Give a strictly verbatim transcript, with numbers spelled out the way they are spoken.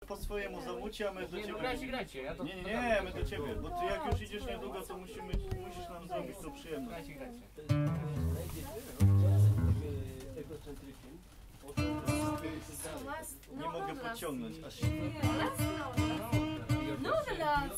po swojemu zamucie, a my do Nie, ciebie. no grajcie, grajcie. Ja to, Nie, nie, nie, my do ciebie, bo ty jak już idziesz niedługo, to musimy, musisz nam zrobić tą przyjemność. Grajcie, grajcie. Nie mogę podciągnąć, aż No, that's not. No, the last.